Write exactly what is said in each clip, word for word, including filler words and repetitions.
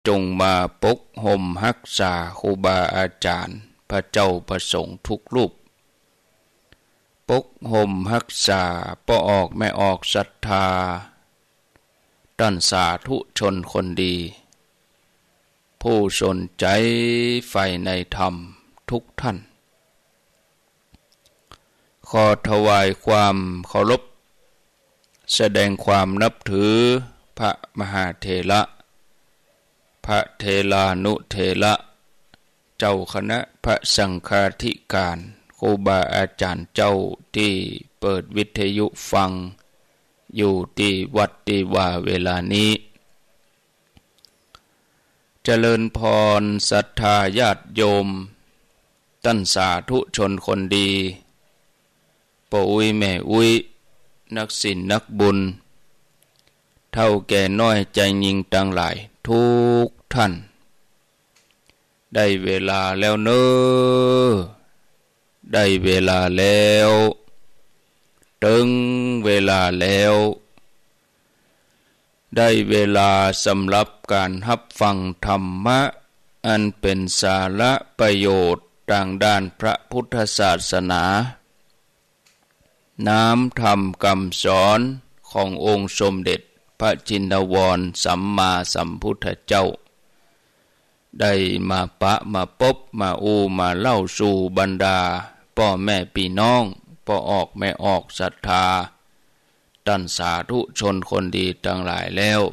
จงมาปกห่มรักษาครูบาอาจารย์พระเจ้าประสงค์ทุกรูปปกห่มรักษาป้อออกไม่ออกศรัทธาต้นสาธุชนคนดีผู้สนใจใฝ่ในธรรมทุกท่านขอถวายความเคารพแสดงความนับถือพระมหาเถระพระเถรานุเถระเจ้าคณะพระสังฆาธิการครูบาอาจารย์เจ้าที่เปิดวิทยุฟังอยู่ที่วัดที่ว่าเวลานี้เจริญพรศรัทธาญาติโยมท่านสาธุชนคนดีปู่อุ้ยแม่อุ้ยนักศีลนักบุญเท่าแก่น้อยใจยิงต่างหลายทุกท่านได้เวลาแล้วเนอได้เวลาแล้วถึงเวลาแล้วได้เวลาสำหรับการรับฟังธรรมะอันเป็นสาระประโยชน์ทางด้านพระพุทธศาสนาน้ำธรรมคำสอนขององค์สมเด็จพระจินวรสัมมาสัมพุทธเจ้าได้มาปะมาพบมาอูมาเล่าสู่บรรดาพ่อแม่พี่น้องพ่อออกแม่ออกศรัทธาท่านสาธุชนคนดีทั้งหลายแล้ว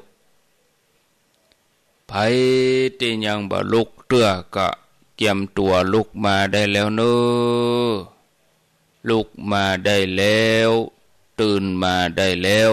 ไผที่ยังบ่ลุกเตื้อก็เตรียมตัวลุกมาได้แล้วเนอลุกมาได้แล้วตื่นมาได้แล้ว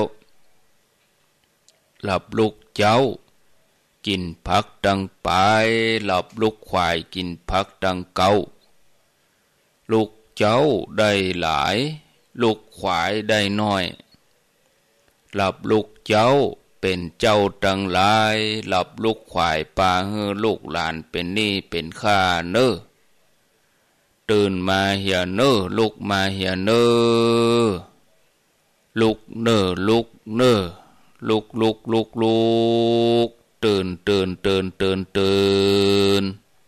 หลับลุกเจ้ากินผักดังไปหลับลุกควายกินผักดังเก่าลูกเจ้าได้หลายลูกควายได้น้อยหลับลูกเจ้าเป็นเจ้าดังหลายหลับลูกควายปาเฮือลูกหลานเป็นหนี้เป็นข้าเนอตื่นมาเหียเนอลุกมาเหียเนอลุกเนอลุกเนอลุกลุกลุกลุกตื่นตื่นตื่นตื่นตื่น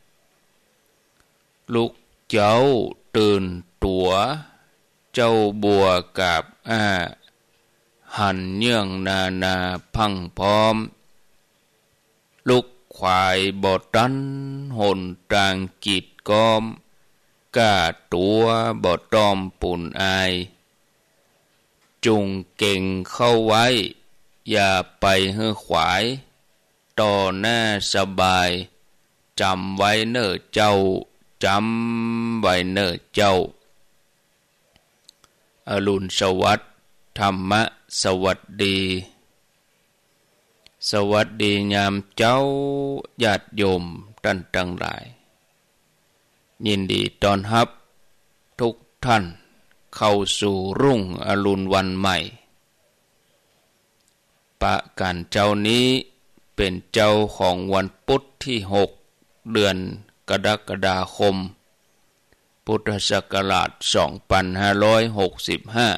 ลุกเจ้าตื่นตัวเจ้าบัวกับอ้าหันเยื่องนานาพังพร้อมลุกควายบ่ตันหนตางกีดก้อมกล้าตัวบ่ตอมปุ่นอายจุงเก่งเข้าไว้อย่าไปเฮือขวายต่อหน้าสบายจำไว้เน้อเจ้าจำไว้เน้อเจ้าอรุณสวัสดิ์ธรรมะสวัสดีสวัสดียามเจ้าญาติโยมท่านทั้งหลายยินดีต้อนรับทุกท่านเข้าสู่รุ่งอรุณวันใหม่ปะกันเจ้านี้เป็นเจ้าของวันพุธที่หกเดือนกรกฎาคมพุทธศักราชสองพันห้าร้อยหกสิบห้า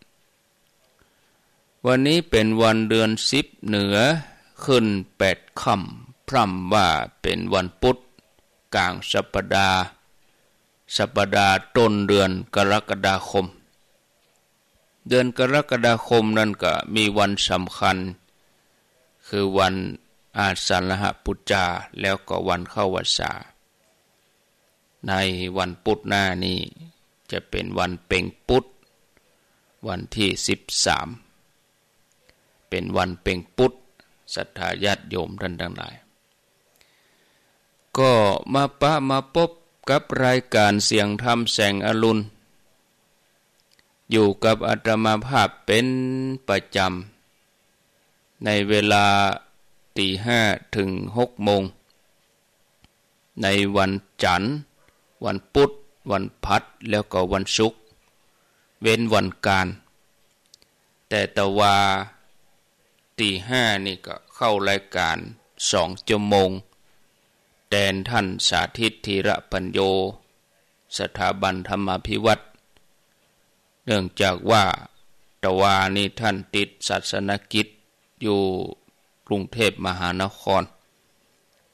วันนี้เป็นวันเดือนสิบเหนือขึ้นแปดค่ำพร่ำว่าเป็นวันพุธกลางสัปดาห์สัปดาห์ต้นเดือนกรกฎาคมเดือนกรกฎาคมนั้นก็มีวันสำคัญคือวันอาสาฬหปุจจาแล้วก็วันเข้าพรรษาในวันพุธหน้านี้จะเป็นวันเพ็ญพุธวันที่สิบสามเป็นวันเพ็ญพุธศรัทธาญาติโยมท่านทั้งหลายก็มาปะมาพบกับรายการเสียงธรรมแสงอรุณอยู่กับอาตมาภาพเป็นประจำในเวลาตีห้าถึงหกโมงในวันจันทร์วันพุธวันพัดแล้วก็วันศุกร์เว้นวันการแต่ตะวาตีห้านี่ก็เข้ารายการสองชั่วโมงแทนท่านสาธิตธีระปัญโยสถาบันธรรมาภิวัตรเนื่องจากว่าตะวานี่ท่านติดศาสนกิจอยู่กรุงเทพมหานคร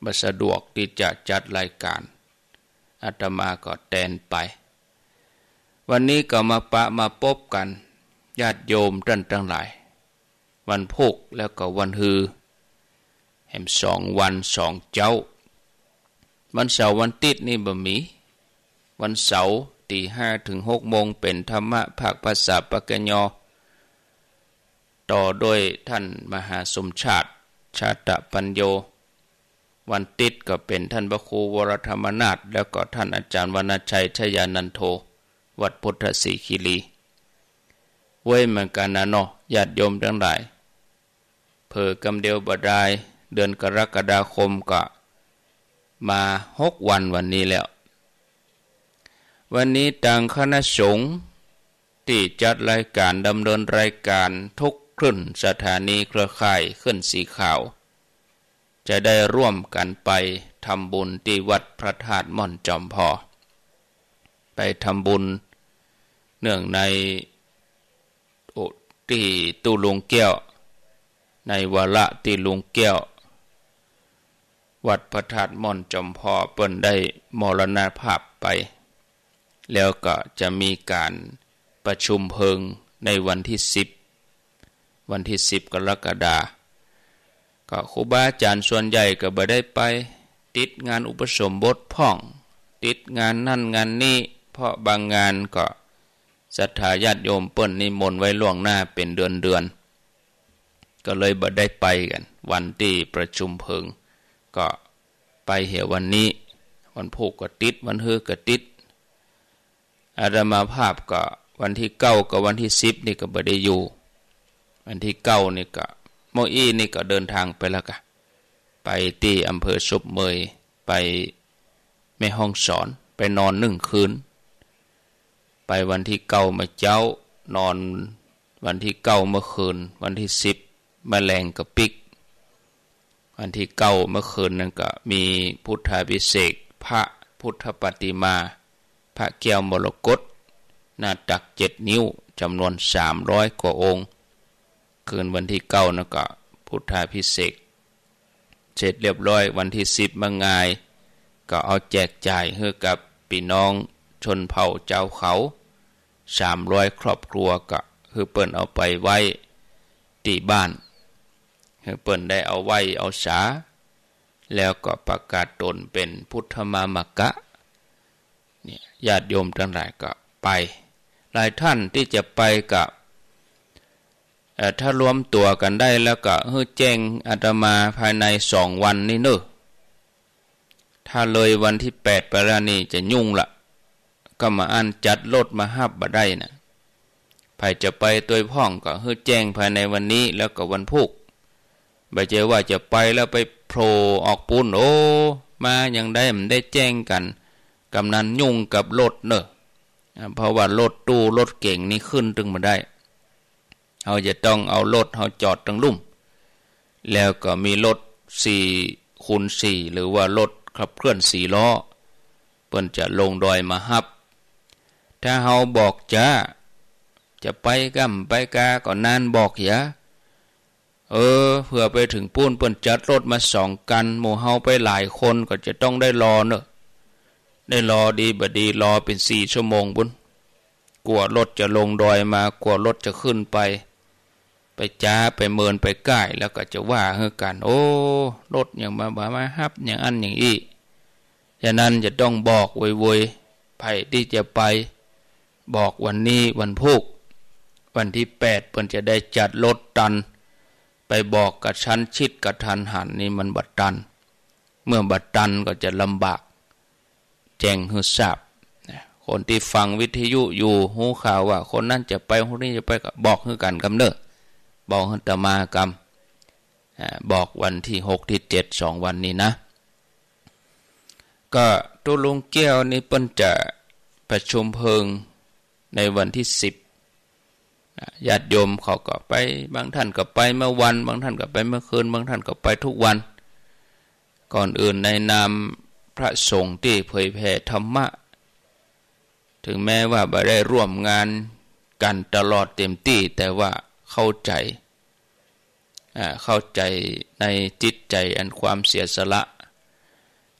บ่สะดวกที่จะจัดรายการอาตมาก็แตนไปวันนี้ก็มาปะมาพบกันญาติโยมท่านทั้งหลายวันพุธแล้วก็วันฮือแห่งสองวันสองเจ้าวันเสาร์วันติดนี่บ่มีวันเสาร์ตีห้าถึงหกโมงเป็นธรรมะภาคภาษาปากญอต่อโดยท่านมหาสมชาติชาตปัญโยวันติดก็เป็นท่านพระครูวรธรรมนาถแล้วก็ท่านอาจารย์วรรณชัยชยานันโทวัดพุทธศรีคีรีเว้ยเหมือนกันนะเนาะญาติโยมทั้งหลายเผอกำเดียวบ่ได้เดือนกรกฎาคมก็มาหกวันวันนี้แล้ววันนี้ทางคณะสงฆ์ที่จัดรายการดำเนินรายการทุกขึ้นสถานีเครือข่ายขึ้นสีขาวจะได้ร่วมกันไปทำบุญที่วัดพระธาตุม่อนจอมพอไปทำบุญเนื่องในโอที่ตู้ลุงแก้วในวาระที่ลุงแก้ววัดพระธาตุม่อนจอมพอเปิ้นได้มรณภาพไปแล้วก็จะมีการประชุมเพลิงในวันที่สิบวันที่สิบกรกฎาคมก็ครูบาอาจารย์ส่วนใหญ่ก็บ่ได้ไปติดงานอุปสมบทพ่องติดงานนั่นงานนี้เพราะบางงานก็ศรัทธาญาติโยมเปิ้นนิมนต์ไว้ล่วงหน้าเป็นเดือนๆก็เลยบ่ได้ไปกันวันที่ประชุมเพลิงก็ไปเหี่ยววันนี้วันพุธก็ติดวันฮือก็ติดอาตมาภาพก็วันที่เก้ากับวันที่สิบนี่ก็บ่ได้อยู่วันที่เก้านี่ก็โมอี้นี่ก็เดินทางไปแล้วก็ไปที่อำเภอศพเมยไปแม่ฮ่องสอนไปนอนหนึ่งคืนไปวันที่เก้ามาเจ้านอนวันที่เก้าเมื่อคืนวันที่สิบแมลงกระปิกวันที่เก้าเมื่อคืนนั่นก็มีพุทธาภิเษกพระพุทธปฏิมาพระแก้วมรกตหน้าตักเจ็ดนิ้วจำนวนสามร้อยกว่าองค์คืนวันที่เก้านั่นก็พุทธาภิเษกเสร็จเรียบร้อยวันที่สิบมางายก็เอาแจกจ่ายให้กับพี่น้องชนเผ่าเจ้าเขาสามร้อยครอบครัวก็คือเปิ้นเอาไปไว้ที่บ้านคือเปิ้นได้เอาไว้เอาสาแล้วก็ประกาศตนเป็นพุทธมามกะเนี่ยญาติโยมทั้งหลายก็ไปหลายท่านที่จะไปกับถ้ารวมตัวกันได้แล้วก็เฮ้แจ้งอาตมาภายในสองวันนี่เนอะถ้าเลยวันที่แปดไปแล้วนี่จะยุ่งละก็มาอันจัดรถมาฮับบ่ได้นะใครจะไปตัวพ่องก็เฮ้แจ้งภายในวันนี้แล้วก็วันพุธบ่เจอว่าจะไปแล้วไปโผล่ออกปูนโอ้มายังได้มันได้แจ้งกันกำนันยุ่งกับรถเนอะเพราะว่ารถตู้รถเก่งนี่ขึ้นตึงมาได้เราจะต้องเอารถเราจอดตั้งลุ่มแล้วก็มีรถสี่คูณสี่หรือว่ารถขับเคลื่อนสี่ล้อเปิ้นจะลงดอยมาฮับถ้าเราบอกจ้าจะไปกัมไปกาก็นานบอกอย่าเออเพื่อไปถึงปูนเปิ้นจัดรถมาสองกันหมู่เฮาไปหลายคนก็จะต้องได้รอเนอะได้รอดีบ่ดีรอเป็นสี่ชั่วโมงบุญกลัวรถจะลงดอยมากลัวรถจะขึ้นไปไปจ้าไปเมินไปใกล้แล้วก็จะว่าเฮือกันโอ้รถอย่างมาบ่มาฮับอย่างอันอย่างอี้ฉะนั้นจะต้องบอกไว้ๆไผที่จะไปบอกวันนี้วันพุธวันที่แปดเพิ่นจะได้จัดรถตันไปบอกกับชั้นชิดกับทันหันนี่มันบัดตันเมื่อบัดตันก็จะลำบากแจ้งให้ทราบคนที่ฟังวิทยุอยู่หูข่าวว่าคนนั้นจะไปคนนี้จะไปก็บอกให้กันกำเนิดบอกให้ตมากำบอกวันที่หกที่เจ็ดสองวันนี้นะก็ตุลุงแก้วนี่เปิ้นจะประชุมเพลิงในวันที่สิบญาติโยมเขาก็ไปบางท่านก็ไปเมื่อวันบางท่านก็ไปเมื่อคืนบางท่านก็ไปทุกวันก่อนอื่นในนามพระสงฆ์ที่เผยแผ่ธรรมะถึงแม้ว่าไม่ได้ร่วมงานกันตลอดเต็มที่แต่ว่าเข้าใจเข้าใจในจิตใจอันความเสียสละ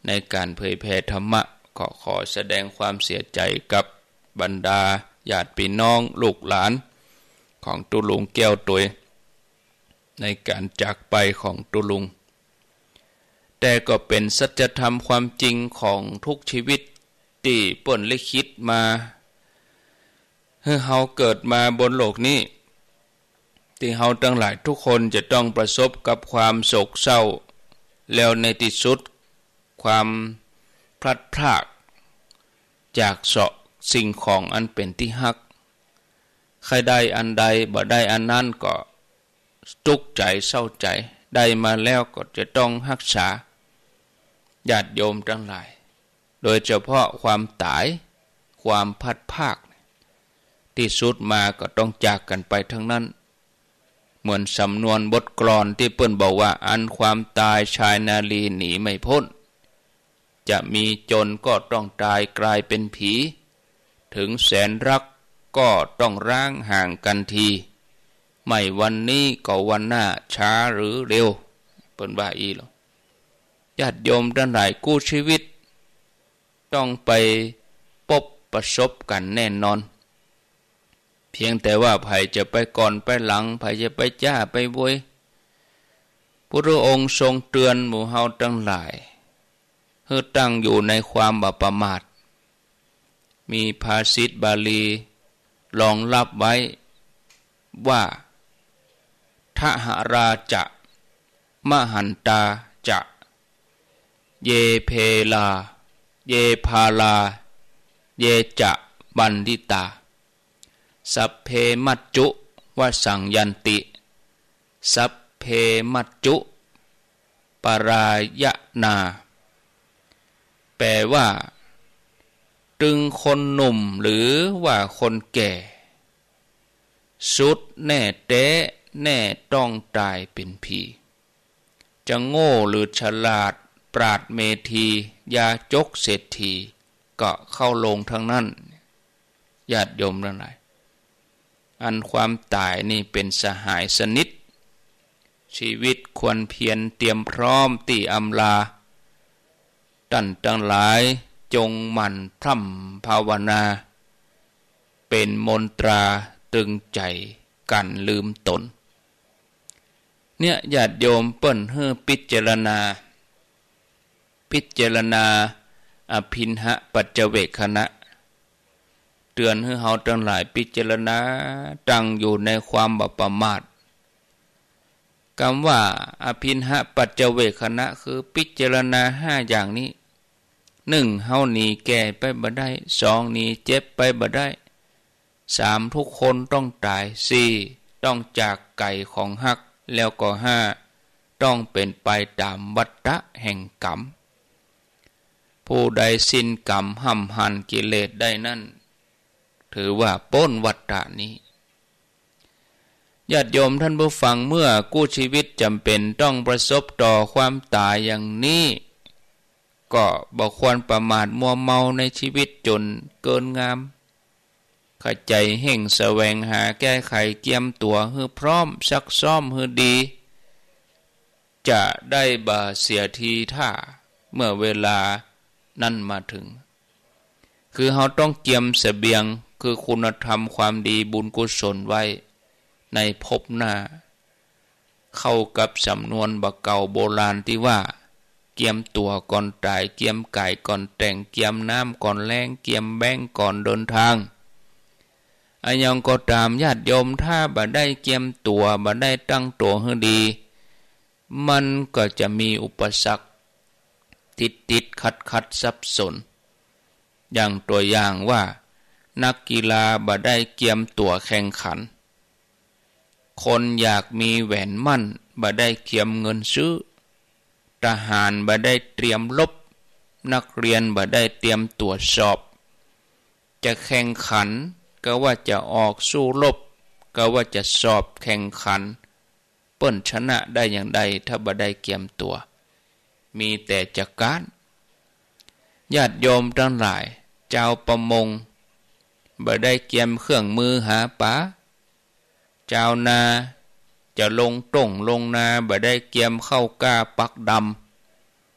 ในการเผยแผ่ธรรมะขอขอแสดงความเสียใจกับบรรดาญาติพี่น้องลูกหลานของตุลุงแก้วตุยในการจากไปของตุลุงแต่ก็เป็นสัจธรรมความจริงของทุกชีวิตที่เปิ้นลิขิตมาให้เฮาเกิดมาบนโลกนี้ที่เฮาทั้งหลายทุกคนจะต้องประสบกับความโศกเศร้าแล้วในที่สุดความพลัดพรากจากเสาะสิ่งของอันเป็นที่ฮักใครได้อันใดบ่ได้อันนั้นก็ทุกข์ใจเศร้าใจได้มาแล้วก็จะต้องรักษาญาติโยมทั้งหลายโดยเฉพาะความตายความพลัดพรากที่สุดมาก็ต้องจากกันไปทั้งนั้นเหมือนสำนวนบทกลอนที่เปิ้นบอกว่าอันความตายชายนาลีหนีไม่พ้นจะมีจนก็ต้องตายกลายเป็นผีถึงแสนรักก็ต้องร้างห่างกันทีไม่วันนี้ก็วันหน้าช้าหรือเร็วเปิ้นว่าอีหรอญาติโยมทั้งหลายกู้ชีวิตต้องไปพบประสบกันแน่นอนเพียงแต่ว่าไผจะไปก่อนไปหลังไผจะไปจ้าไปบวยพระองค์ทรงเตือนหมู่เฮาทั้งหลายให้ตั้งอยู่ในความบ่ประมาทมีภาษิตบาลีรองรับไว้ว่าทหราจะมหันตาจะเยเพลาเยพาลาเยจะบันดิตาสัพเพมัจจุวสังยันติสัพเพมัจจุปรายนาแปลว่าตึงคนหนุ่มหรือว่าคนแก่สุดแน่เตะแน่ต้องตายเป็นผีจะโง่หรือฉลาดปราดเมธียาจกเศรษฐีก็เข้าลงทั้งนั้นญาติโยมทั้งหลายอันความตายนี่เป็นสหายสนิทชีวิตควรเพียรเตรียมพร้อมตีอำลาท่านทั้งหลายจงหมั่นพร่ำภาวนาเป็นมนตราตรึงใจกันลืมตนเนี่ยญาติโยมเปิ้นเฮือพิจารณาพิจารณาอภินหะปัจเจเวคขณะเตือนให้เฮาทั้งหลายพิจารณาตั้งอยู่ในความบ่ประมาทคำว่าอภินหะปัจเจเวคขณะคือพิจารณาห้าอย่างนี้หนึ่งเฮาหนีแก่ไปบ่ได้สองหนีเจ็บไปบ่ได้สามทุกคนต้องตายสี่ต้องจากไก่ของฮักแล้วก็ห้าต้องเป็นไปตามวัฏฏะแห่งกรรมผู้ใดสิ้นกรรมห้ำหันกิเลสได้นั่นถือว่าพ้นวัฏฏะนี้ญาติโยมท่านผู้ฟังเมื่อกู้ชีวิตจำเป็นต้องประสบต่อความตายอย่างนี้ก็บ่ควรประมาทมัวเมาในชีวิตจนเกินงามขใจเห่งแสวงหาแก้ไขเกียมตัวให้พร้อมซักซ้อมให้ดีจะได้บ่เสียทีท่าเมื่อเวลานั้นมาถึงคือเราต้องเกียมเสบียงคือคุณธรรมความดีบุญกุศลไว้ในภพหน้าเข้ากับสำนวนบะเก่าโบราณที่ว่าเกียมตัวก่อนตายเกียมไก่ก่อนแต่งเกียมน้ำก่อนแล้งเกียมแบงก่อนเดินทางอันยังก็ตามญาติโยมถ้าบ่ได้เกียมตัวบ่ได้ตั้งตัวให้ดีมันก็จะมีอุปสรรคติดติดขัดขัดสับสนอย่างตัวอย่างว่านักกีฬาบ่ได้เกียมตัวแข่งขันคนอยากมีแหวนมั่นบ่ได้เกียมเงินซื้อทหารบ่ได้เตรียมรบนักเรียนบ่ได้เตรียมตรวจสอบจะแข่งขันก็ว่าจะออกสู้รบก็ว่าจะสอบแข่งขันเปิ้นชนะได้อย่างใดถ้าบ่ได้เกียมตัวมีแต่จักการญาติโยมทั้งหลายเจ้าประมงบ่ได้เกียมเครื่องมือหาปลาเจ้านาจะลงต้งลงนาบ่ได้เกียมเข้ากล้าปักด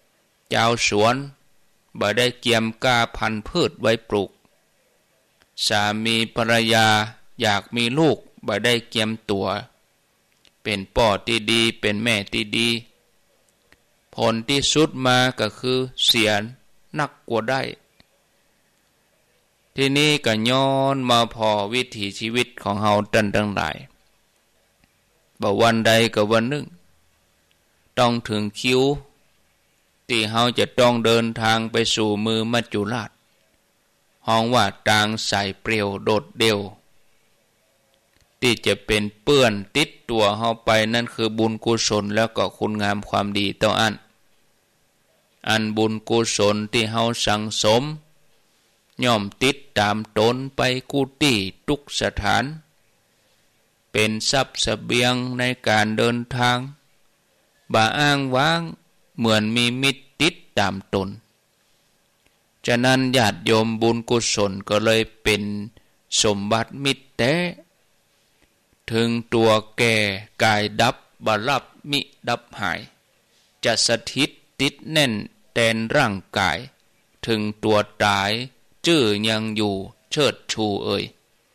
เจ้าสวนบ่ได้เกียมกาพันธุ์พืชไว้ปลูกสามีภรรยาอยากมีลูกบ่ได้เกียมตัวเป็นพ่อที่ดีเป็นแม่ที่ดีผลที่สุดมาก็คือเสียนักกว่าได้ที่นี้ก็ย้อนมาพอวิถีชีวิตของเฮาตันทั้งหลายบ่วันใดก็วันหนึ่งต้องถึงคิวที่เฮาจะต้องเดินทางไปสู่มือมัจจุราชห้องว่าตางใส่เปรียวโดดเดี่ยวที่จะเป็นเปื้อนติดตัวเฮาไปนั่นคือบุญกุศลแล้วก็คุณงามความดีต่ออันอันบุญกุศลที่เฮาสั่งสมย่อมติดตามตนไปกุฏิทุกสถานเป็นทรัพย์เสบียงในการเดินทางบ่อ้างว้างเหมือนมีมิตรติดตามตนฉะนั้นญาติโยมบุญกุศลก็เลยเป็นสมบัติมิตรแท้ถึงตัวแก่กายดับบรับมิดับหายจะสถิตติดแน่นแตนร่างกายถึงตัวตายชื่อยังอยู่เชิดชูเอ่ย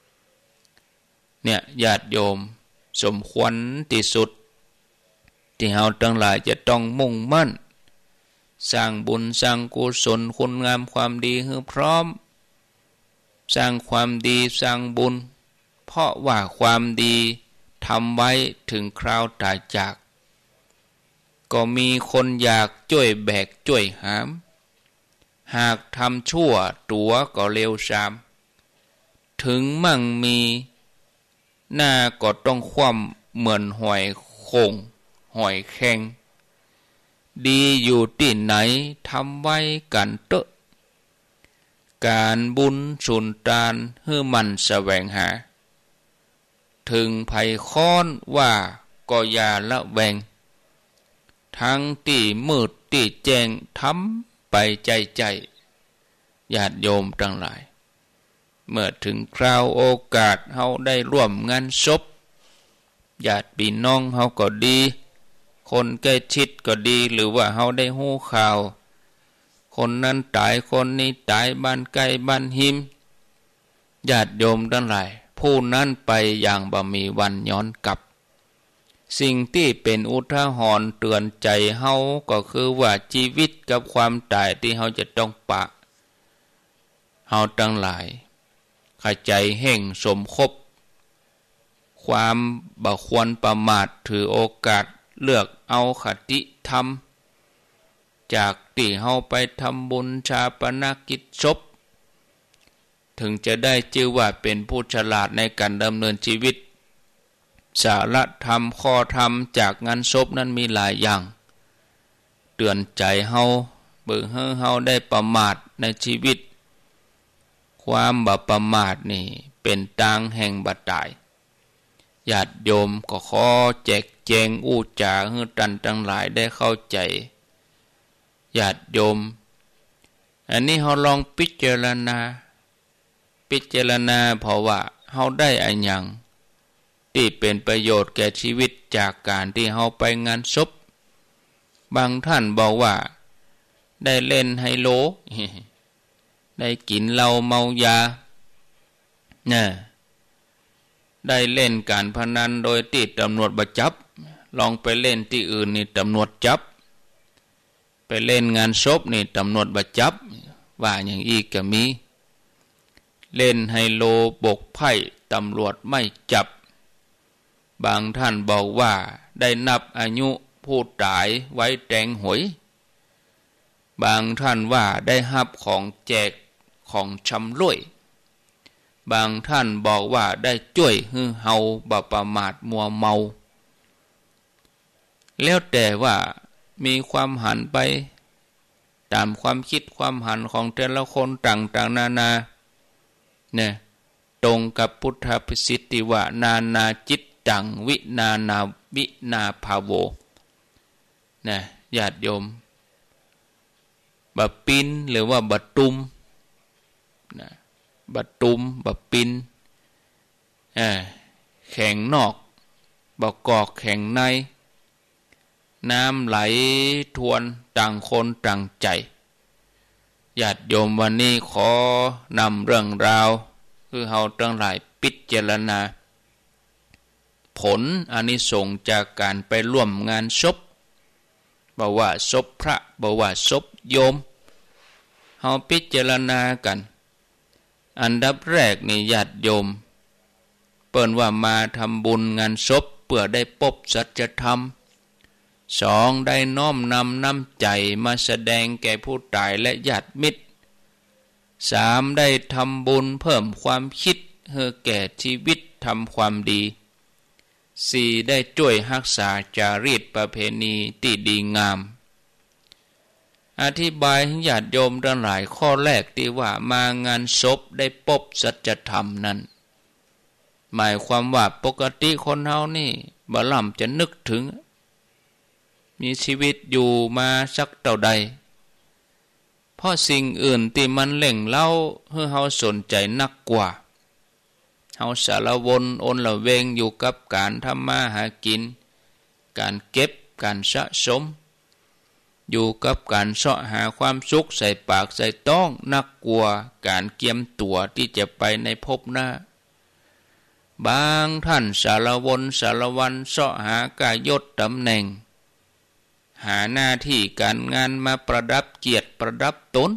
เนี่ยญาติโยมสมควรที่สุดที่เฮาทั้งหลายจะต้องมุ่งมั่นสร้างบุญสร้างกุศลคุณงามความดีให้พร้อมสร้างความดีสร้างบุญเพราะว่าความดีทำไว้ถึงคราวตายจากก็มีคนอยากช่วยแบกช่วยหามหากทำชั่วตัวก็เลวทรามถึงมั่งมีหน้าก็ต้องคว่ำเหมือนหอยโข่งหอยแข็งดีอยู่ที่ไหนทำไว้กันเตอะการบุญสุนทานให้มันแสวงหาถึงภัยค้อนว่าก็อย่าละแวงทั้งที่มืดที่แจ้งทำไปใจใจญาติโยมทั้งหลายเมื่อถึงคราวโอกาสเฮาได้ร่วมงานศพญาติพี่น้องเฮาก็ดีคนใกล้ชิดก็ดีหรือว่าเฮาได้ฮู้ข่าวคนนั้นตายคนนี้ตายบ้านใกล้บ้านหิมญาติโยมทั้งหลายผู้นั้นไปอย่างบ่มีวันย้อนกลับสิ่งที่เป็นอุทาหรณ์เตือนใจเฮาก็คือว่าชีวิตกับความตายที่เฮาจะต้องปะเฮาทั้งหลายเข้าใจแห่งสมคบความบ่ควรประมาทถือโอกาสเลือกเอาคติธรรมจากที่เฮาไปทำบุญชาปนกิจศพถึงจะได้ชื่อว่าเป็นผู้ฉลาดในการดำเนินชีวิตสาระธรรมข้อธรรมจากงานศพนั้นมีหลายอย่างเตือนใจเฮาเบิ่งให้เฮาได้ประมาทในชีวิตความบ่ประมาทนี่เป็นทางแห่งบัดตายญาติโยมก็ขอแจกแจงอู้จาให้ท่านทั้งหลายได้เข้าใจญาติโยมอันนี้เฮาลองพิจารณาพิจารณาเพราะว่าเฮาได้อันหยังที่เป็นประโยชน์แก่ชีวิตจากการที่เฮาไปงานศพบางท่านบอกว่าได้เล่นไฮโลได้กินเหล้าเมายาน่ะได้เล่นการพนันโดยที่ตำรวจบ่จับลองไปเล่นที่อื่นนี่ตำรวจจับไปเล่นงานศพนี่ตำรวจบ่จับว่าอย่างอีกก็มีเล่นไฮโลบกไพ่ตำรวจไม่จับบางท่านบอกว่าได้นับอายุผู้ตายไว้แตงหวยบางท่านว่าได้รับของแจกของชำร่วยบางท่านบอกว่าได้ช่วยให้เฮาบ่ประมาทมัวเมาแล้วแต่ว่ามีความหันไปตามความคิดความหันของแต่ละคนต่างๆนานาเนี่ยตรงกับพุทธภาษิตที่ว่านานาจิตตังวินานาวินาภาโวนะญาติโยมบะปินหรือว่าบะตุมนะบะตุมบะปินเอ่อแข็งนอกบะกอกแข็งในน้ำไหลทวนต่างคนต่างใจญาติโยมวันนี้ขอนำเรื่องราวคือเฮาทั้งหลายพิจารณาผลอานิสงส์จากการไปร่วมงานศพบ่ว่าศพพระบ่ว่าศพโยมเฮาพิจารณากันอันดับแรกนี่ญาติโยมเปิ้นว่ามาทำบุญงานศพเพื่อได้พบสัจธรรมสองได้น้อมนำน้ำใจมาแสดงแก่ผู้ตายและญาติมิตรสามได้ทำบุญเพิ่มความคิดให้แก่ชีวิตทำความดีสี่ได้ช่วยรักษาจารีตประเพณีที่ดีงามอธิบายให้ญาติโยมทั้งหลายข้อแรกที่ว่ามางานศพได้พบสัจธรรมนั้นหมายความว่าปกติคนเฮานี่บ่ล่ำจะนึกถึงมีชีวิตอยู่มาสักเท่าใดเพราะสิ่งอื่นที่มันเล่งเล่าให้เฮาสนใจนักกว่าเฮาสารวนอนละเวงอยู่กับการทำมาหากินการเก็บการสะสมอยู่กับการเสาะหาความสุขใส่ปากใส่ต้องนักกลัวการเกียมตัวที่จะไปในภพหน้าบางท่านสารวนสารวันเสาะหากายศตำแหน่งหาหน้าที่การงานมาประดับเกียรติประดับตน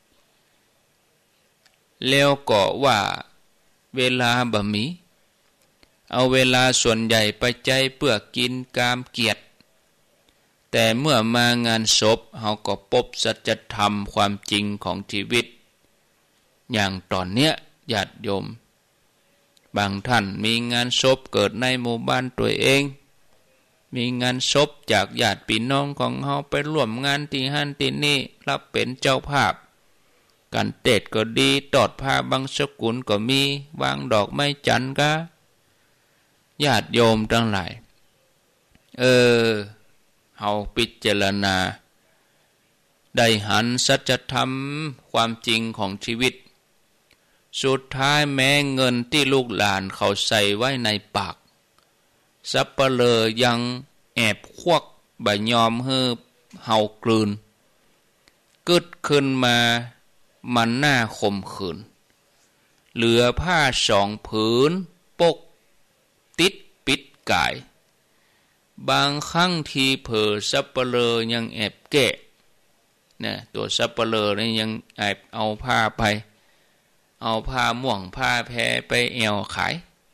แล้วก็ว่าเวลาบ่มีเอาเวลาส่วนใหญ่ไปใจเพื่อกินกามเกียรติแต่เมื่อมางานศพเฮาก็พบสัจธรรมความจริงของชีวิตอย่างตอนเนี้ยญาติโยมบางท่านมีงานศพเกิดในหมู่บ้านตัวเองมีงานศพจากญาติพี่น้องของเฮาไปร่วมงานที่ฮั่นที่นี่รับเป็นเจ้าภาพการเทศก็ดีตอดผ้าบางสกุลก็มีวางดอกไม้จันทร์ก็ญาติโยมทั้งหลายเออเฮาพิจารณาได้หันสัจธรรมความจริงของชีวิตสุดท้ายแม้เงินที่ลูกหลานเขาใส่ไว้ในปากสัปเหร่อยังแอบควักใบยอมเฮือเฮากลืนกึดขึ้นมามันหน้าคมขืนเหลือผ้าสองผืนปกติดปิดกายบางครั้งทีเผลอสัปเหร่อยังแอบแกะเนี่ยตัวสัปเหร่อนี่ยังแอบเอาผ้าไปเอาผ้าม่วงผ้าแพรไปแอวขาย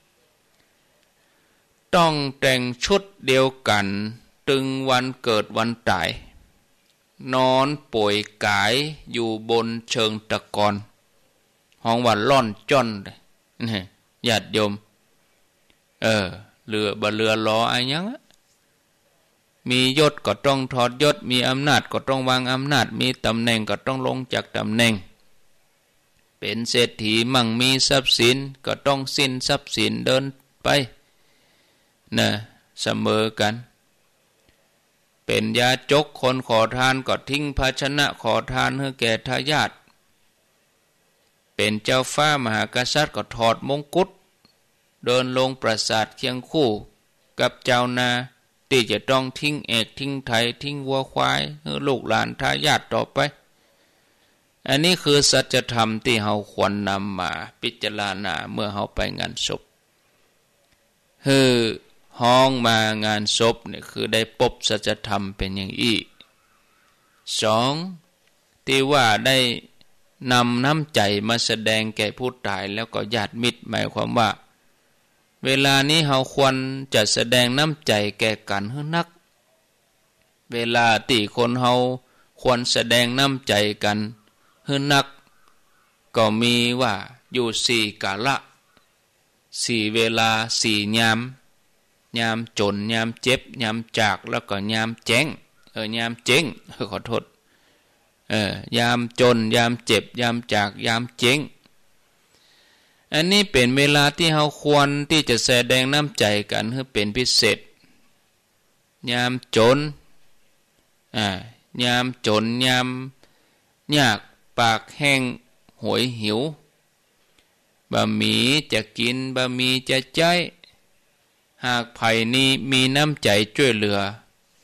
ต้องแต่งชุดเดียวกันตึงวันเกิดวันตายนอนป่วยกายอยู่บนเชิงตะกอนห้องวันล่อนจ้อนนี่ญาติโยมเออเรือบ่เรือล้ออะไรยังมียศก็ต้องถอดยศมีอำนาจก็ต้องวางอำนาจมีตำแหน่งก็ต้องลงจากตำแหน่งเป็นเศรษฐีมั่งมีทรัพย์สินก็ต้องสิ้นทรัพย์สินเดินไปนะเสมอกันเป็นยาจกคนขอทานก็ทิ้งภาชนะขอทานให้แก่ทายาทเป็นเจ้าฟ้ามหากษัตริย์ก็ถอดมงกุฎเดินลงปราสาทเคียงคู่กับเจ้านาที่จะต้องทิ้งเอกทิ้งไถทิ้งวัวควายให้ลูกหลานทายาทต่อไปอันนี้คือสัจธรรมที่เฮาควรนำมาพิจารณาเมื่อเฮาไปงานศพคือห้องมางานศพเนี่ยคือได้พบสัจธรรมเป็นอย่างอี้สองที่ว่าได้นำน้ำใจมาแสดงแก่ผู้ตายแล้วก็ญาติมิตรหมายความว่าเวลานี้เฮาควรจะแสดงน้ำใจแก่กันให้นักเวลาที่คนเฮาควรแสดงน้ำใจกันให้นักก็มีว่าอยู่สี่กาละสี่เวลาสี่ยามยามจนยามเจ็บยามจากแล้วก็ยามแจ้งเออยามเจ๊งขอโทษเออยามจนยามเจ็บยามจากยามเจ๊งอันนี้เป็นเวลาที่เฮาควรที่จะแสดงน้ำใจกันให้เป็นพิเศษยามจนอ่ายามจนยามยากปากแห้งหวยหิวบะหมี่จะกินบะหมี่จะใจหากไผนี้มีน้ำใจช่วยเหลือ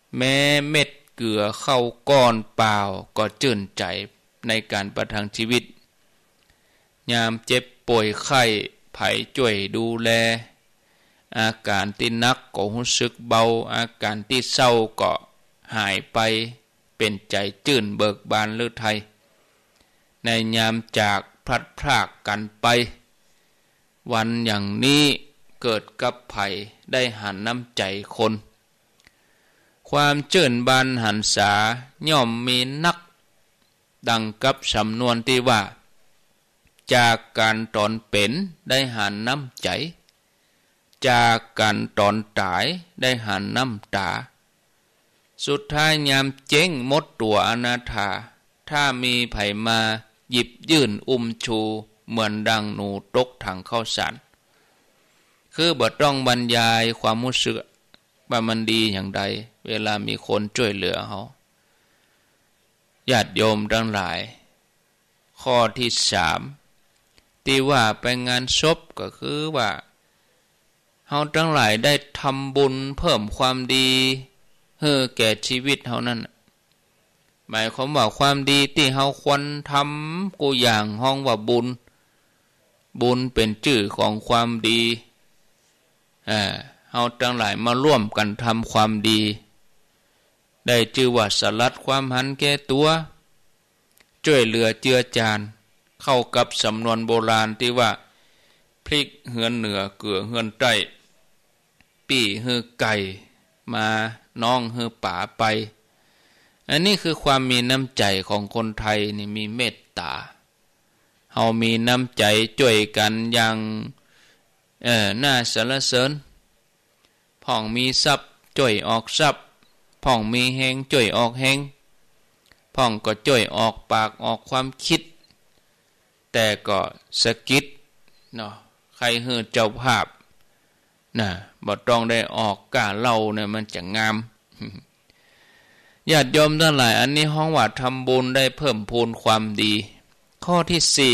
แม้เม็ดเกลือเข้าก้อนเปล่าก็จื่นใจในการประทังชีวิตยามเจ็บป่วยไข้ไผช่วยดูแลอาการที่นักก็รู้สึกเบาอาการที่เศร้าก็หายไปเป็นใจจื่นเบิกบานฤทัยในยามจากพลัดพรากกันไปวันอย่างนี้เกิดกับไผได้หันน้ำใจคนความเจื่นบานหันษาย่อมมีนักดังกับสำนวนที่ว่าจากการตอนเป็นได้หันน้ำใจจากการตอนตายได้หันน้ำตาสุดท้ายยามเจ๊งหมดตัวอนาถาถ้ามีไผมาหยิบยื่นอุ้มชูเหมือนดังหนูตกถังข้าวสารคือบ่ต้องบรรยายความรู้สึกว่ามันดีอย่างใดเวลามีคนช่วยเหลือเขาญาติโยมทั้งหลายข้อที่สามที่ว่าไปงานศพก็คือว่าเฮาทั้งหลายได้ทำบุญเพิ่มความดีให้แก่ชีวิตเฮานั้นหมายความว่าความดีที่เฮาควรทำกูอย่างห้องว่าบุญบุญเป็นชื่อของความดีเอ่อเฮาทั้งหลายมาร่วมกันทำความดีได้ชื่อว่าสลัดความหันแก่ตัวช่วยเหลือเจือจานเข้ากับสำนวนโบราณที่ว่าพริกเหือนเหนือเกลือเหือนใต้ปี่หือไก่มาน้องหือป่าไปอันนี้คือความมีน้ำใจของคนไทยนี่มีเมตตาเฮามีน้ำใจช่วยกันอย่างเอ่อน่าสรรเสริญพ่องมีทรัพย์ช่วยออกทรัพย์พ่องมีแฮงช่วยออกแฮงพ่องก็ช่วยออกปากออกความคิดแต่ก็สะกิดเนาะใครฮือเจ้าภาพน่ะบ่ต้องได้ออกกล้าเล่าเนี่ยมันจะงามญาติโยมทั้งหลายอันนี้ห้องว่าทำบุญได้เพิ่มพูนความดีข้อที่สี่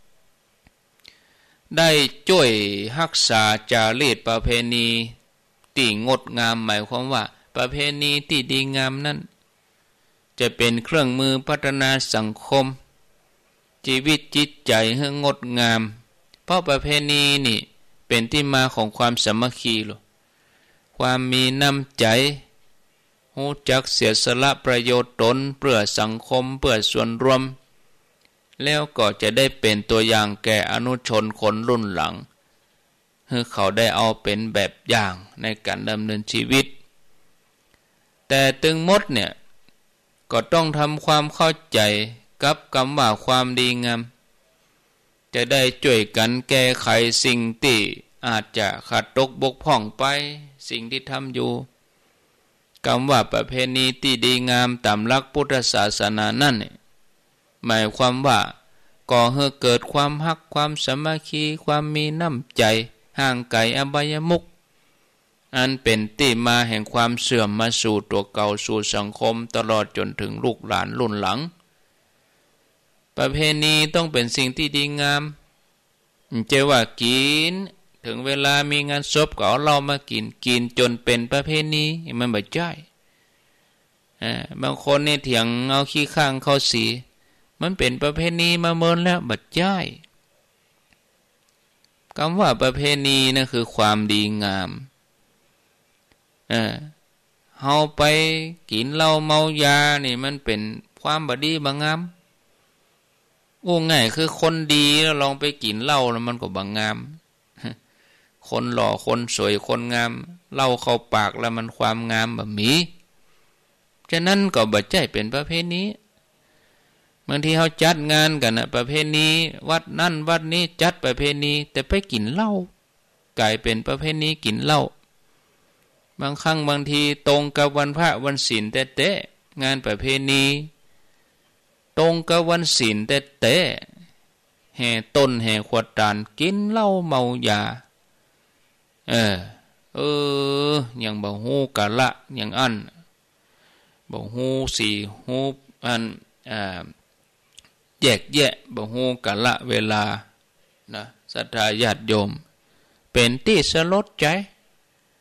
ได้ช่วยรักษาจารีตประเพณีที่งดงามหมายความว่าประเพณีที่ดีงามนั้นจะเป็นเครื่องมือพัฒนาสังคมชีวิตจิตใจให้งดงามเพราะประเพณีนี่เป็นที่มาของความสามัคคีหรอความมีน้ำใจรู้จักเสียสละประโยชน์ตนเพื่อสังคมเพื่อส่วนรวมแล้วก็จะได้เป็นตัวอย่างแก่อนุชนคนรุ่นหลังให้เขาได้เอาเป็นแบบอย่างในการดำเนินชีวิตแต่ถึงหมดเนี่ยก็ต้องทำความเข้าใจกับคำว่าความดีงามจะได้ช่วยกันแก้ไขสิ่งที่อาจจะขาดตกบกพร่องไปสิ่งที่ทำอยู่คำว่าประเพณีที่ดีงามตามหลักพุทธศาสนานั่นหมายความว่าก่อให้เกิดความฮักความสามัคคีความมีน้ำใจห่างไกลอบายมุขอันเป็นที่มาแห่งความเสื่อมมาสู่ตัวเก่าสู่สังคมตลอดจนถึงลูกหลานรุ่นหลังประเพณีต้องเป็นสิ่งที่ดีงามเจว่ากินถึงเวลามีงานศพก็เอาเหล้ามากินกินจนเป็นประเพณีมันบ่ใช่บางคนเนี่ยเถียงเอาขี้ข้างเข้าสีมันเป็นประเพณีมาเมินแล้วบ่ใช่คำว่าประเพณีนั่นคือความดีงามเออเฮาไปกินเหล้าเมายานี่มันเป็นความบ่ดีบ่งามโอ้ง่ายคือคนดีแล้วลองไปกินเหล้าแล้วมันก็บ่งามคนหล่อคนสวยคนงามเหล้าเข้าปากแล้วมันความงามบ่มีฉะนั้นก็บ่ใช่เป็นประเพณีบางทีเฮาจัดงานกันน่ะประเพณีวัดนั่นวัดนี้จัดประเพณีแต่ไปกินเหล้ากลายเป็นประเพณีกินเหล้าบางครั้งบางทีตรงกับวันพระวันศีลแท้ๆงานประเพณีตรงกับวันศีลแท้ๆแห่ต้นแห่ขวดตาลกินเหล้าเมายาเออเออยังบ่ฮู้กะละยังอันบ่ฮู้สิฮู้อันอ่าแยกแยะบ่ฮู้กะละเวลานะศรัทธาญาติโยมเป็นที่สลดใจ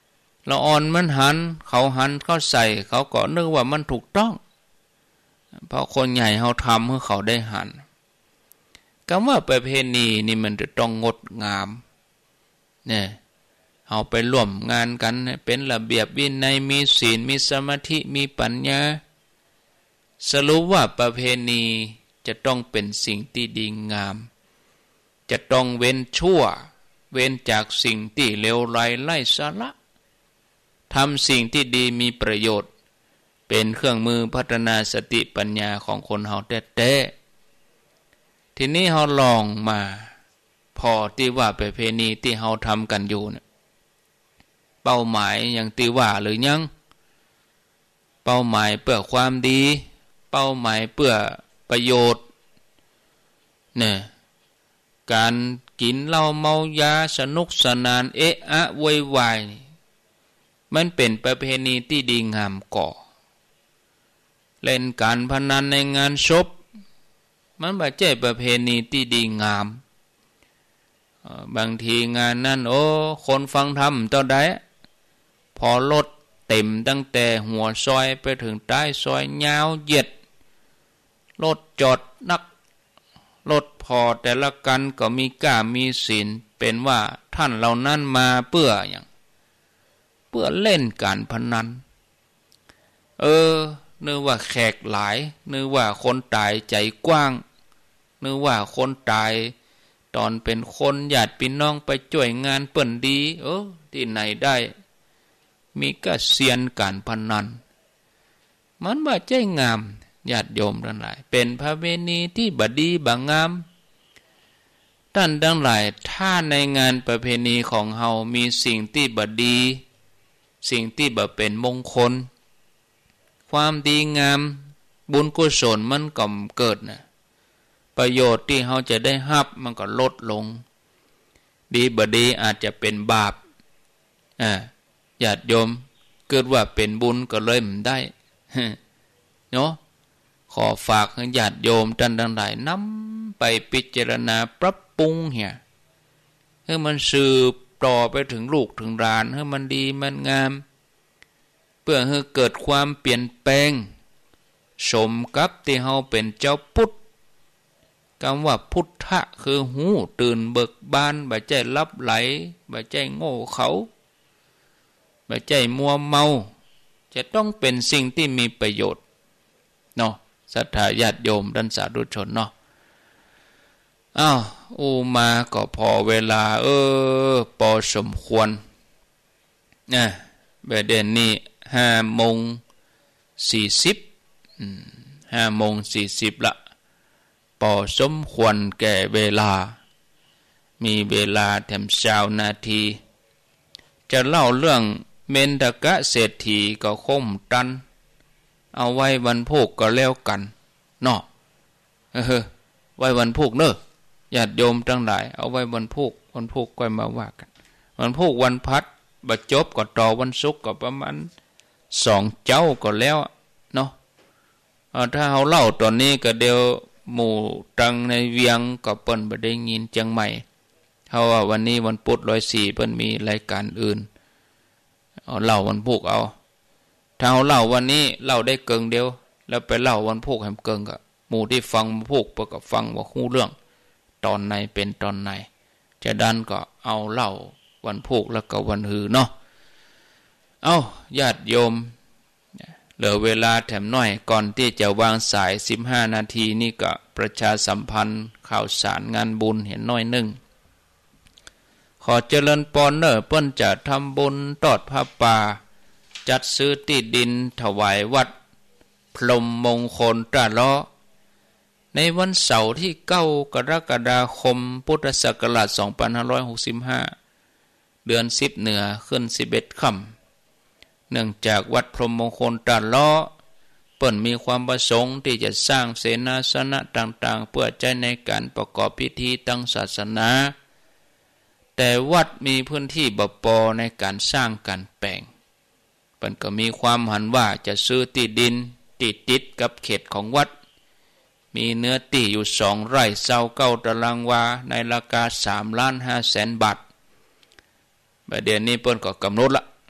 ละอ่อนมันหันเขาหันเขาใส่เขาก็นึกว่ามันถูกต้องเพราะคนใหญ่เขาทำให้เขาได้หันคำว่าประเพณีนี่มันจะต้องงดงามเนี่ยเอาไปร่วมงานกันเป็นระเบียบวินัยมีศีลมีสมาธิมีปัญญาสรุปว่าประเพณีจะต้องเป็นสิ่งที่ดีงามจะต้องเว้นชั่วเว้นจากสิ่งที่เลวร้ายไร้สาระทำสิ่งที่ดีมีประโยชน์เป็นเครื่องมือพัฒนาสติปัญญาของคนเฮาแท้ๆทีนี้เฮาลองมาพอที่ว่าประเพณีที่เฮาทำกันอยู่เนี่ยเป้าหมายอย่างที่ว่าหรือยังเป้าหมายเพื่อความดีเป้าหมายเพื่อประโยชน์เนี่ยการกินเหล้าเมายาสนุกสนานเอะอะโวยวายมันเป็นประเพณีที่ดีงามก่อเล่นการพนันในงานศพมันบ่ใช่ประเพณีที่ดีงามบางทีงานนั้นโอ้คนฟังธรรมเท่าใดพอรถเต็มตั้งแต่หัวซอยไปถึงใต้ซอยยาวเหยียดรถจอดนักรถพอแต่ละกันก็มีก้ามีศีลเป็นว่าท่านเหล่านั้นมาเพื่ออย่างเพื่อเล่นการพนันเออนึกว่าแขกหลายนึกว่าคนตายใจกว้างนึกว่าคนตายตอนเป็นคนญาติพี่น้องไปช่วยงานเปิ้นดีเออที่ไหนได้มีก็เซียนการพนันมันบ่ใจงามญาติโยมทั้งหลายเป็นประเพณีที่บดีบ่งามท่านทั้งหลายถ้าในงานประเพณีของเฮามีสิ่งที่บดีสิ่งที่บ่เป็นมงคลความดีงามบุญกุศลมันก็เกิดนะประโยชน์ที่เฮาจะได้รับมันก็ลดลงดีบ่ดีอาจจะเป็นบาปอ่าญาติโยมเกิดว่าเป็นบุญก็เลยไม่ได้เนาะขอฝากให้ญาติโยมท่านทั้งหลายนำไปพิจารณาปรับปรุงเหี่ยให้มันสืบต่อไปถึงลูกถึงหลานให้มันดีมันงามเพื่อให้เกิดความเปลี่ยนแปลงสมกับที่เฮาเป็นเจ้าพุทธคำว่าพุทธะคือหูตื่นเบิกบานบ่ใจลับไหลบ่ใจโง่เขาบ่ใจมัวเมาจะต้องเป็นสิ่งที่มีประโยชน์เนาะศรัทธาญาติโยมท่านสาธุชนเนาะอ้าวอูมาก็พอเวลาเออพอสมควรนะประเด็นนี้ห้าโมงสี่สิบห้าโมงสี่สิบละพอสมควรแก่เวลามีเวลาแถมเช้านาทีจะเล่าเรื่องเมนทกะเศรษฐีก็คมตันเอาไว้วันพุกก็แล้วกันเนาะเออไว้วันพุกเนอะญาติโยมทั้งหลายเอาไว้วันพุกวันพุกก็มาว่ากันวันพุกวันพัดบัดจบก็ต่อวันศุกร์ก็ประมาณสองเจ้าก็แล้วเนาะถ้าเอาเล่าตอนนี้ก็เดียวหมู่ตังในเวียงก็เปิ้นบ่ได้ยินจังใหม่เพราะว่าวันนี้วันพุธร้อยสี่เปิ้นมีรายการอื่นเอาเล่าวันพุกเอาถ้าเอาเล่าวันนี้เล่าได้เกิงเดียวแล้วไปเล่าวันพุกให้เกิงก็หมู่ที่ฟังวันพุกเปิ้นก็ฟังว่าฮู้เรื่องตอนไหนเป็นตอนไหนจะดันก็เอาเล่าวันพุกแล้วก็วันหือเนาะเอ้าญาติโยมเหลือเวลาแถมน้อยก่อนที่จะวางสายสิบห้านาทีนี่ก็ประชาสัมพันธ์ข่าวสารงานบุญเห็นน้อยนึงขอเจริญปอนเนอร์เปิ้นจะทำบุญทอดผ้าป่าจัดซื้อที่ดินถวายวัดพรหมมงคลตราล้อในวันเสาร์ที่เก้ากรกฎาคมพุทธศักราชสองพันห้าร้อยหกสิบห้าเดือนสิบเหนือขึ้นสิบเอ็ดค่ำเนื่องจากวัดพรหมมงคลตราล้อเปิ้นมีความประสงค์ที่จะสร้างเสนาสนะต่างๆเพื่อใช้ในการประกอบพิธีทางศาสนาแต่วัดมีพื้นที่บ่พอในการสร้างการแปลงเปิ้นก็มีความหันว่าจะซื้อที่ดินติดติดกับเขตของวัดมีเนื้อที่อยู่สองไร่เศร้าเก้าตารางวาในราคาสามล้านห้าแสนบาทประเดี๋ยวนี้เปิ้นก็กำหนดละ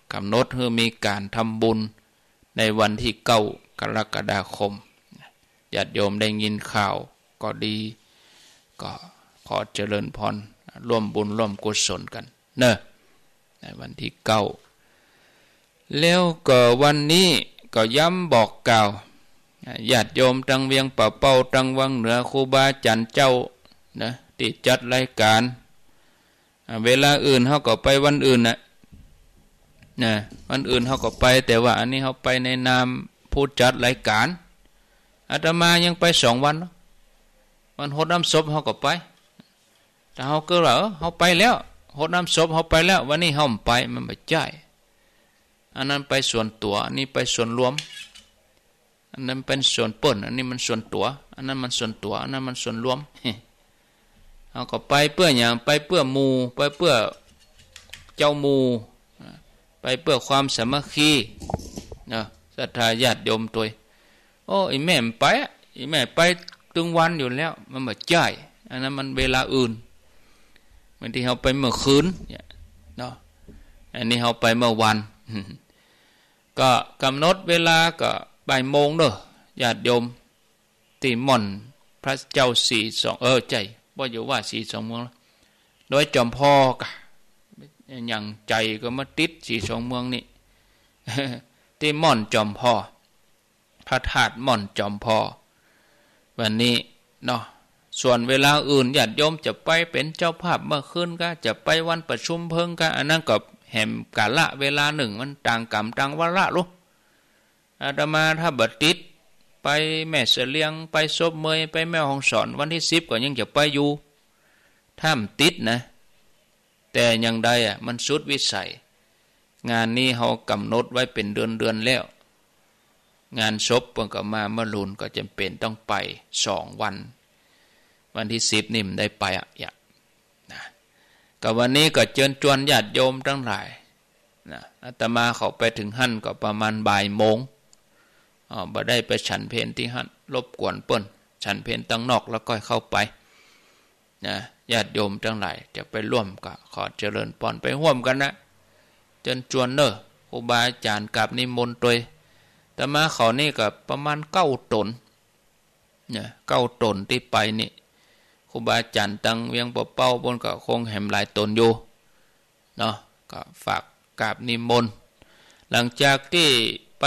กำหนดให้มีการทำบุญในวันที่เก้ากรกฎาคมญาติโยมได้ยินข่าวก็ดีก็ขอเจริญพรร่วมบุญร่วมกุศลกันเนอะในวันที่เก้าแล้วก็วันนี้ก็ย้ำบอกกล่าวญาติโยมตังเวียงป่าเป้าตังวังเหนือครูบาจันเจ้านะที่จัดรายการเวลาอื่นเขาก็ไปวันอื่นนะนะวันอื่นเขาก็ไปแต่ว่าอันนี้เขาไปในนามผู้จัดรายการอาตมายังไปสองวันวันหดน้ำศพเขาก็ไปแต่เขาก็ว่าเขาไปแล้วหดน้ำศพเขาไปแล้ววันนี้เขาไม่ไปมันไม่ใช่อันนั้นไปส่วนตัวอันนี้ไปส่วนรวมอันนั้นเป็นส่วนเปิ่นอันนี้มันส่วนตัวอันนั้นมันส่วนตัวอันนั้นมันส่วนรวมเขาก็ไปเพื่ออย่างไปเพื่อหมู่ไปเพื่อเจ้าหมู่ไปเพื่อความสามัคคีนะศรัทธาญาติโยมตัวโอ้ไอแม่มันไปไอแม่ไปตึงวันอยู่แล้วมันไม่ใช่อันนั้นมันเวลาอื่นบางทีเขาไปเมื่อคืนเนาะอันนี้เขาไปเมื่อวันก็กำหนดเวลาก็บ่ายโมงเด้อญาติโยมตีม่อนพระเจ้าสี่สองเออใจว่าอยู่ว่าสี่สองเมืองโดยจอมพ่อกะอย่างใจก็มาติดสี่สองเมืองนี่ตีม่อนจอมพ่อพระธาตุม่อนจอมพ่อวันนี้เนาะส่วนเวลาอื่นญาติโยมจะไปเป็นเจ้าภาพเมื่อคืนก็จะไปวันประชุมเพิ่งก็อันนั้นก็แหมกาละเวลาหนึ่งมันต่างกรรมต่างวาระลูกอาตมาถ้าบัดติดไปแม่เสลียงไปซบเมยไปแม่ห้องสอนวันที่สิบก็ยังจะไปอยู่ถ้ามันติดนะแต่ยังใดอ่ะมันสุดวิสัยงานนี้เขากำหนดไว้เป็นเดือนเดือนแล้วงานศพเพิ่งก็มาเมื่อลุนก็จำเป็นต้องไปสองวันวันที่สิบนี่มันได้ไปอ่ะอย่านะกับวันนี้ก็เชิญชวนญาติโยมทั้งหลายนะอาตมาเขาไปถึงหั่นก็ประมาณบ่ายโมงอ๋อบ่ได้ไปฉันเพลที่หั่นรบกวนเปิ้นฉันเพลตั้งนอกแล้วก็เข้าไปนะญาติโยมทั้งหลายจะไปร่วมก็ขอเจริญพรไปร่วมกันนะเชิญชวนเนอะครูบาอาจารย์กับนิมนต์ตัวแต่มาเขานี่ก็ประมาณเก้าตนเนี่ยเก้าตนที่ไปนี่ครูบาอาจารย์ตังเวียงป่าเป้าบนก็คงแหมหลายตนอยู่เนาะก็ฝากกราบนิมนต์หลังจากที่ไป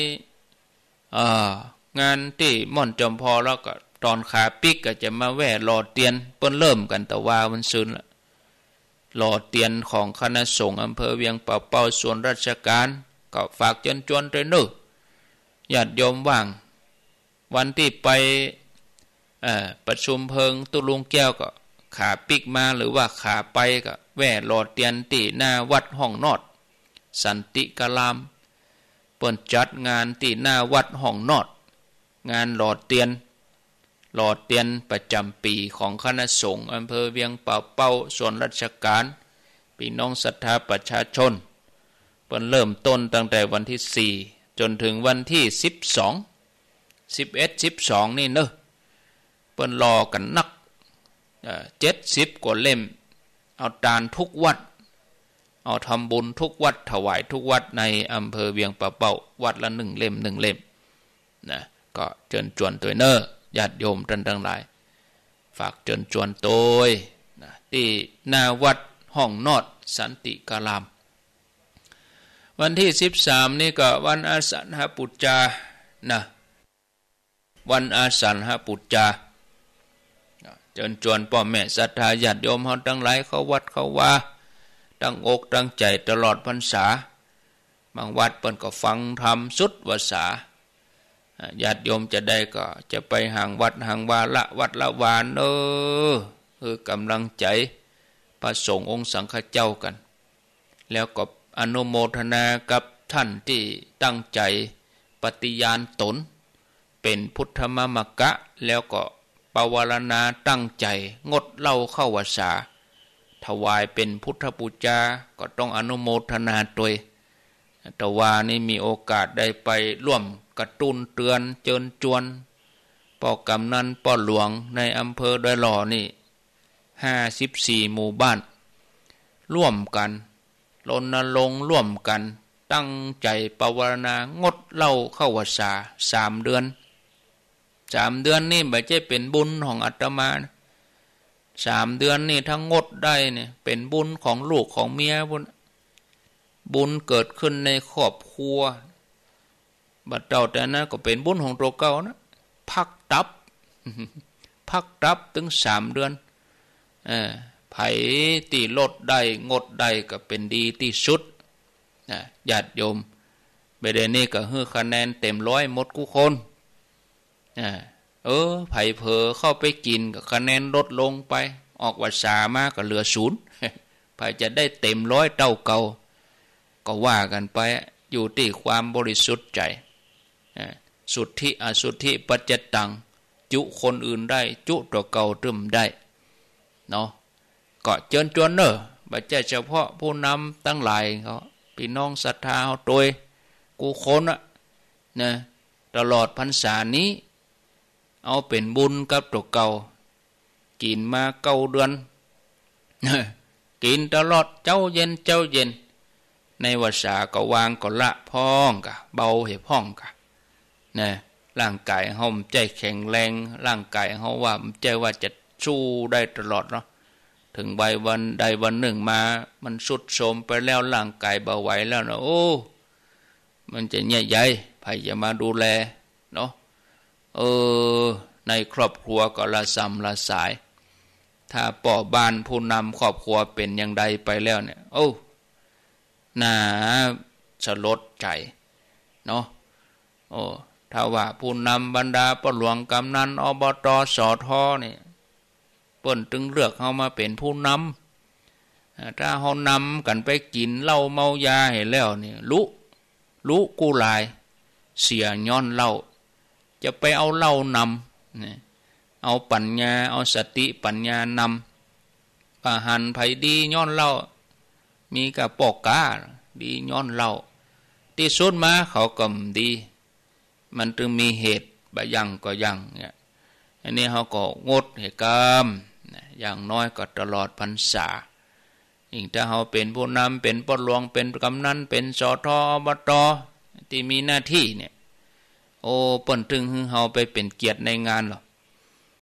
งานที่ม่อนจอมพอแล้วก็ตอนขาปิกก็จะมาแว่รอเตียนเปิ้นเริ่มกันแต่ว่ามันซึนละรอเตียนของคณะสงฆ์อำเภอเวียงป่าเป้าส่วนราชการก็ฝากเชิญชวนด้วยเนอะญาติโยมว่างวันที่ไปประชุมเพลิงตุลุงแก้วก็ขาปิกมาหรือว่าขาไปก็แว่รอเตียนที่หน้าวัดห้องนอดสันติกลามเปิดจัดงานที่หน้าวัดห้องนอดงานหลอดเตียนหลอดเตียนประจำปีของคณะสงฆ์อำเภอเวียงป่าเป้าส่วนราชการพี่น้องศรัทธาประชาชนเปิดเริ่มต้นตั้งแต่วันที่สี่จนถึงวันที่สิบสอง สิบเอ็ด สิบสองนี่เนอะเปิดรอกันนักเจ็ดสิบกว่าเล่มเอาตานทุกวัดเอาทำบุญทุกวัดถวายทุกวัดในอำเภอเวียงป่าเป้าวัดละหนึ่งเล่มหนึ่งเล่มนะก็เชิญชวนตัวเนอญาติโยมท่านทั้งหลายฝากเชิญชวนตัวนะที่หน้าวัดห้องนอดสันติกลามวันที่สิบสามนี่ก็วันอาสันหปุจจานะวันอาสันหปุจจาเชิญชวนพ่อแม่ศรัทธาญาติโยมเฮาทั้งหลายเข้าวัดเข้าว่าตั้งอกตั้งใจตลอดพรรษาบางวัดเปิ้นก็ฟังธรรมสุดวาสาญาติโยมจะได้ก็จะไปห่างวัดห่างวาละวัดละวานเออคือกำลังใจพระสงฆ์องค์สังฆเจ้ากันแล้วก็อนุโมทนากับท่านที่ตั้งใจปฏิญาณตนเป็นพุทธมามกะแล้วก็ปวารณาตั้งใจงดเหล้าเข้าวาสาถวายเป็นพุทธบูชาก็ต้องอนุโมทนาตัวแต่ว่านี่มีโอกาสได้ไปร่วมกระตุ้นเตือนเจิญจวนป่อกำนันป่อหลวงในอำเภอดอยหล่อนี่ห้าสิบสี่หมู่บ้านร่วมกันรณรงค์ร่วมกันตั้งใจภาวนางดเหล้าเข้าพรรษาสามเดือนสามเดือนนี่ไม่ใช่เป็นบุญของอาตมานะสามเดือนนี่ทั้งงดได้เนี่ยเป็นบุญของลูกของเมียบุญบุญเกิดขึ้นในครอบครัวบัดเจ้าแต่นั้นก็เป็นบุญของตัวเก่านะพักตับ พักตับถึงสามเดือนเออไผตีลดได้งดได้ก็เป็นดีที่สุดนะญาติโยมเบเดนี่ก็ให้คะแนนเต็มร้อยหมดกุคนนะเออไผเผลอเข้าไปกินก็คะแนนลดลงไปออกวัดสามาก็เหลือศูนย์ ไผจะได้เต็มร้อยเท่าเก่าก็ว่ากันไปอยู่ที่ความบริสุทธิ์ใจสุทธิอสุทธิปัจจตังจุคนอื่นได้จุตัวเก่าตึมได้เนาะก็เชิญชวนเนอะบัจเจเฉพาะผู้นำตั้งหลายเขาพี่น้องศรัทธาเขาโดยกูคนอะนะตลอดพรรษานี้เอาเป็นบุญกับตัวเก่ากินมาเก้าเดือน กินตลอดเจ้าเย็นเจ้าเย็นในวัฏสาก็วางก็ละพ้องกะเบาเหพ้องกะนะร่างกายเฮาใจแข็งแรงร่างกายเฮาว่าใจว่าจะสู้ได้ตลอดเนาะถึงใบวันใดวันหนึ่งมามันสุดโทรมไปแล้วร่างกายเบาไหวแล้วนะโอ้มันจะแย่ใหญ่ใครจะมาดูแลเนาะเออในครอบครัวก็ละซ้ำละสายถ้าป่อบ้านผู้นำครอบครัวเป็นอย่างใดไปแล้วเนี่ยโอ้น่าสลดใจเนาะโอ้ถ้าว่าผู้นำบรรดาปหลวงกำนันอบตสอทอเนี่ยเปิ้นตึงเลือกเขามาเป็นผู้นำถ้าเขานำกันไปกินเหล้าเมายาเห็นแล้วเนี่ยลุลุกูลายเสียย้อนเหล้าจะไปเอาเหล้านำเนี่ยเอาปัญญาเอาสติปัญญานำปะหันไผดีย้อนเหล้ามีกับปอกกาดีย้อนเหล้าที่สุดมาเขากำดีมันจึงมีเหตุบะยังก็ยังเนี่ยอันนี้เขาก็งดเหตุกรรมอย่างน้อยก็ตลอดพรรษายิ่งถ้าเขาเป็นผู้นำเป็นปหลวงเป็นกำนันเป็นสทอบตที่มีหน้าที่เนี่ยโอ้เปิ้นถึงเขาไปเป็นเกียรติในงานหรอ